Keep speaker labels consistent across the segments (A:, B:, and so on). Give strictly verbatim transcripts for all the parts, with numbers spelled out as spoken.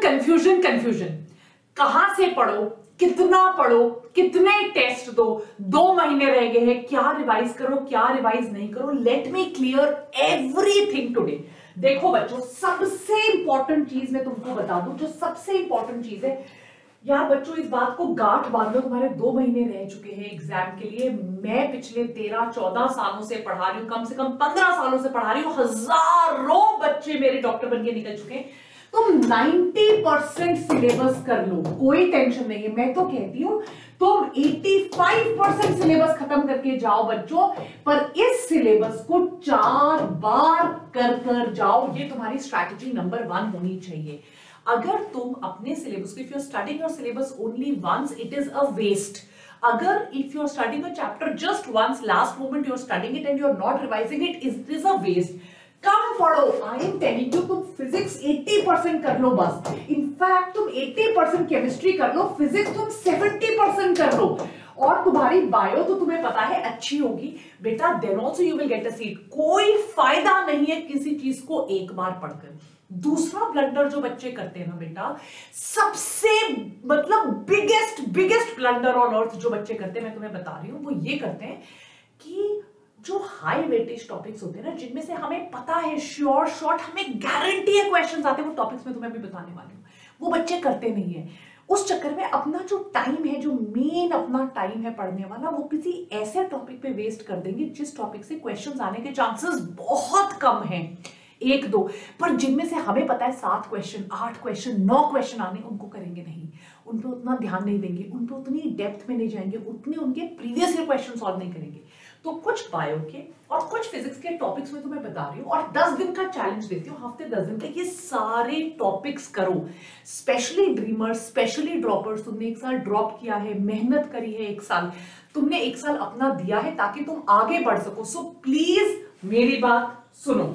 A: Confusion confusion कहां से पढ़ो, कितना पढ़ो, कितने टेस्ट दो, दो महीने रह गए हैं, क्या रिवाइज करो, क्या रिवाइज नहीं करो। Let me clear everything today. देखो बच्चों, सबसे इंपॉर्टेंट चीज मैं तुमको बता दूं, जो सबसे इंपॉर्टेंट चीज है यार बच्चों, इस बात को गांठ बांध लो, तुम्हारे दो महीने रह चुके हैं एग्जाम के लिए। मैं पिछले तेरह चौदह सालों से पढ़ा रही हूं, कम से कम पंद्रह सालों से पढ़ा रही हूं, हजारों बच्चे मेरे डॉक्टर बन के निकल चुके हैं। तुम नब्बे परसेंट सिलेबस कर लो, कोई टेंशन नहीं है। मैं तो कहती हूं तुम पचासी परसेंट सिलेबस खत्म करके जाओ बच्चों, पर इस सिलेबस को चार बार कर कर जाओ। ये तुम्हारी स्ट्रैटेजी नंबर वन होनी चाहिए। अगर तुम अपने सिलेबस को, if you are studying your syllabus only once, it is a waste. अगर if you are studying a chapter just once, last moment you are studying it and you are not revising it, it is a waste. कम पढ़ो। I am telling you, तुम physics अस्सी percent कर लो बस। In fact तुम अस्सी percent chemistry कर लो, फिजिक्स तुम सत्तर परसेंट कर लो, और तुम्हारी बायो तो तुम्हें पता है अच्छी होगी बेटा, then also you will get a seat. कोई फायदा नहीं है किसी चीज को एक बार पढ़कर। दूसरा ब्लंडर जो बच्चे करते हैं ना बेटा, सबसे मतलब biggest biggest blunder on earth जो बच्चे करते हैं, मैं तुम्हें बता रही हूं, वो ये करते हैं कि जो हाई वेटेज टॉपिक्स होते हैं ना, जिनमें से हमें पता है श्योर शॉर्ट हमें गारंटी है क्वेश्चंस आते हैं, वो टॉपिक्स में तुम्हें अभी बताने वाली हूं, वो बच्चे करते नहीं है। उस चक्कर में अपना जो टाइम है, जो मेन अपना टाइम है पढ़ने वाला, वो किसी ऐसे टॉपिक पे वेस्ट कर देंगे जिस टॉपिक से क्वेश्चंस आने के चांसेस बहुत कम हैं, एक दो, पर जिनमें से हमें पता है सात क्वेश्चन, आठ क्वेश्चन, नौ क्वेश्चन आने, उनको करेंगे नहीं, उन पर उतना ध्यान नहीं देंगे, उन पर उतनी डेप्थ में नहीं जाएंगे, उतने उनके प्रीवियस ईयर क्वेश्चन सॉल्व नहीं करेंगे। तो कुछ बायो के और कुछ फिजिक्स के टॉपिक्स में तो मैं बता रही हूँ, और दस दिन का चैलेंज देती हूँ, हफ्ते दस दिन का ये सारे टॉपिक्स करो। स्पेशली ड्रीमर्स, स्पेशली ड्रॉपर्स, तुमने एक साल ड्रॉप किया है, मेहनत करी है एक साल, तुमने एक साल अपना दिया है ताकि तुम आगे बढ़ सको। सो प्लीज मेरी बात सुनो।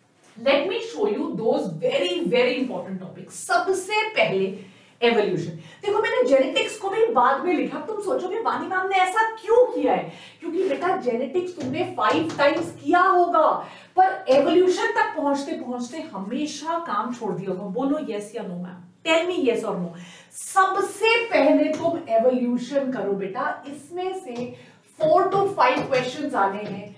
A: Let me show you those very very important topics. सबसे पहले एवोल्यूशन। देखो मैंने जेनेटिक्स को भी बाद में लिखा, तुम सोचोगे वानी मैम ने ऐसा क्यों किया है, क्योंकि बेटा जेनेटिक्स तुमने फाइव टाइम्स किया होगा, पर एवोल्यूशन तक पहुंचते पहुंचते हमेशा काम छोड़ दिया होगा। बोलो यस या no ma'am, tell me yes और नो। सबसे पहले तुम एवोल्यूशन करो बेटा, इसमें से फोर टू फाइव क्वेश्चंस आने हैं,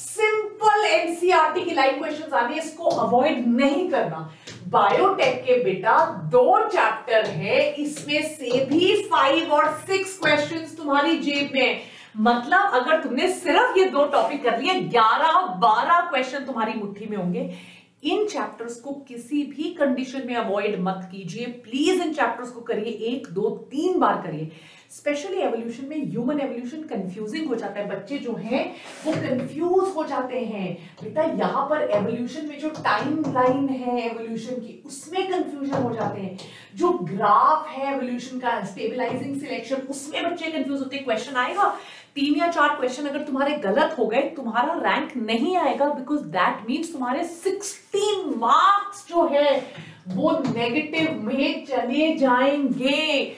A: सिंपल एनसीईआरटी की लाइव क्वेश्चंस आने, इसको अवॉइड नहीं करना। बायोटेक के बेटा दो चैप्टर है, इसमें से भी फाइव और सिक्स क्वेश्चंस तुम्हारी जेब में, मतलब अगर तुमने सिर्फ ये दो टॉपिक कर लिए, ग्यारह बारह क्वेश्चन तुम्हारी मुट्ठी में होंगे। इन चैप्टर्स को किसी भी कंडीशन में अवॉइड मत कीजिए, प्लीज इन चैप्टर्स को करिए, एक दो तीन बार करिए। स्पेशली एवोल्यूशन में ह्यूमन एवोल्यूशन कंफ्यूजिंग हो जाता है, बच्चे जो हैं वो कंफ्यूज हो जाते हैं बेटा। यहाँ पर एवोल्यूशन में जो टाइम लाइन है एवोल्यूशन की, उसमें कंफ्यूजन हो जाते हैं। जो ग्राफ है एवोल्यूशन का, स्टेबलाइजिंग सिलेक्शन, उसमें बच्चे कंफ्यूज होते हैं। क्वेश्चन आएगा, तीन या चार क्वेश्चन अगर तुम्हारे गलत हो गए, तुम्हारा रैंक नहीं आएगा, बिकॉज दैट मीन्स तुम्हारे सिक्सटीन मार्क्स जो है वो नेगेटिव में चले जाएंगे।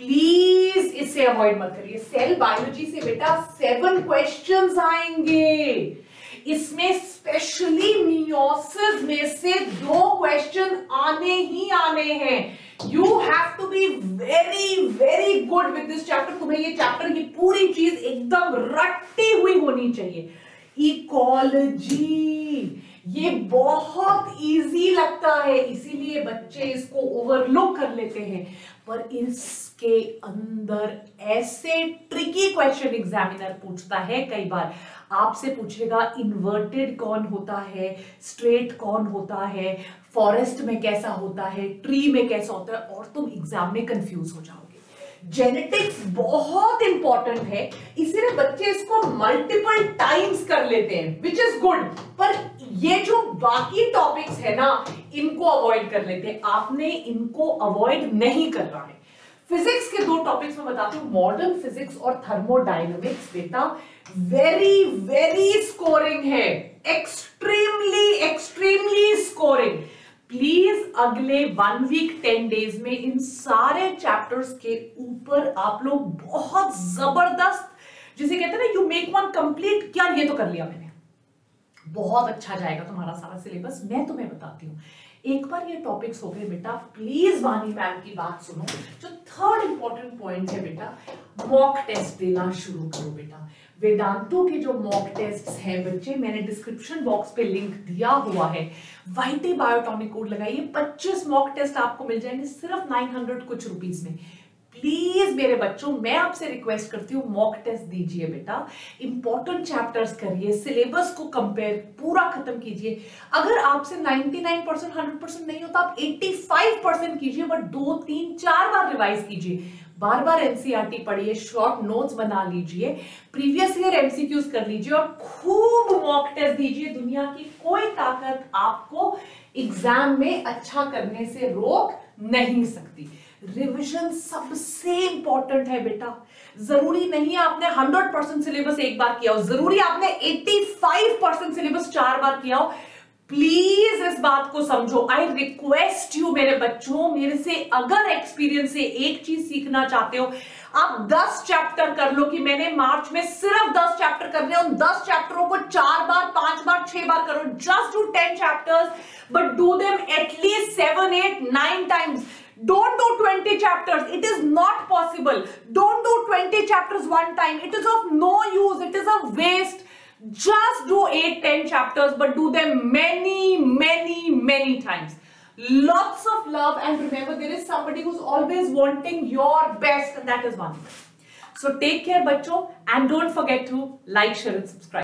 A: प्लीज इसे अवॉइड मत करिए। सेल बायोलॉजी से बेटा सेवन क्वेश्चंस आएंगे, इसमें स्पेशली मियोसिस में से दो क्वेश्चन आने ही आने हैं। You have to be very very good with this chapter. तुम्हें ये चैप्टर की पूरी चीज एकदम रट्टी हुई होनी चाहिए। इकोलॉजी ये बहुत इजी लगता है, इसीलिए बच्चे इसको ओवरलुक कर लेते हैं, पर इसके अंदर ऐसे ट्रिकी क्वेश्चन एग्जामिनर पूछता है। कई बार आपसे पूछेगा इन्वर्टेड कौन होता है, स्ट्रेट कौन होता है, फॉरेस्ट में कैसा होता है, ट्री में कैसा होता है, और तुम एग्जाम में कंफ्यूज हो जाओगे। जेनेटिक्स बहुत इंपॉर्टेंट है, इसीलिए बच्चे इसको मल्टीपल टाइम्स कर लेते हैं, विच इज गुड, पर ये जो बाकी टॉपिक्स है ना, इनको अवॉइड कर लेते हैं। आपने इनको अवॉइड नहीं करना है। फिजिक्स के दो टॉपिक्स में बताती हूँ, मॉडर्न फिजिक्स और थर्मोडायनेमिक्स। बेटा वेरी वेरी स्कोरिंग है, एक्सट्रीमली एक्सट्रीमली स्कोरिंग। प्लीज अगले वन वीक टेन डेज में इन सारे चैप्टर्स के ऊपर आप लोग बहुत जबरदस्त, जिसे कहते हैं ना यू मेक वन कंप्लीट, क्या ये तो कर लिया मैंने, बहुत अच्छा जाएगा तुम्हारा सारा सिलेबस। मैं तुम्हें बताती हूँ एक बार ये टॉपिक्स हो गए बेटा, प्लीज वानी मैम की बात सुनो। जो थर्ड इंपॉर्टेंट पॉइंट है बेटा, मॉक टेस्ट देना शुरू करो बेटा। वेदांतों के जो मॉक टेस्ट्स हैं बच्चे, मैंने डिस्क्रिप्शन बॉक्स पे लिंक दिया हुआ है, वाइटी बायोटॉनिक कोड लगाइए, पच्चीस मॉक टेस्ट आपको मिल जाएंगे सिर्फ नाइन हंड्रेड कुछ रुपीस में। प्लीज मेरे बच्चों, मैं आपसे रिक्वेस्ट करती हूँ मॉक टेस्ट दीजिए बेटा, इंपॉर्टेंट चैप्टर्स करिए, सिलेबस को कंपेयर पूरा खत्म कीजिए। अगर आपसे निन्यानवे परसेंट हंड्रेड परसेंट नहीं होता, आप पचासी परसेंट कीजिए, बट दो तीन चार बार रिवाइज कीजिए, बार बार एनसीईआरटी पढ़िए, शॉर्ट नोट्स बना लीजिए, प्रीवियस ईयर एमसीक्यूज कर लीजिए और खूब मॉक टेस्ट दीजिए। दुनिया की कोई ताकत आपको एग्जाम में अच्छा करने से रोक नहीं सकती। रिवीजन सबसे इंपॉर्टेंट है बेटा। जरूरी नहीं आपने हंड्रेड परसेंट सिलेबस एक बार किया हो, जरूरी आपने पचासी परसेंट सिलेबस चार बार किया हो। प्लीज इस बात को समझो। आई रिक्वेस्ट यू मेरे बच्चों, मेरे से अगर एक्सपीरियंस से एक चीज सीखना चाहते हो, आप दस चैप्टर कर लो कि मैंने मार्च में सिर्फ दस चैप्टर करने, उन दस चैप्टरों को चार बार, पांच बार, छह बार करो। Just do ten chapters, but do them at least seven eight nine times. Don't do twenty chapters. It is not possible. Don't do twenty chapters one time. It is of no use. It is a waste. Just do eight, ten chapters, but do them many, many, many times. Lots of love, and remember, there is somebody who's always wanting your best, and that is one. So take care, bachcho, and don't forget to like, share, and subscribe.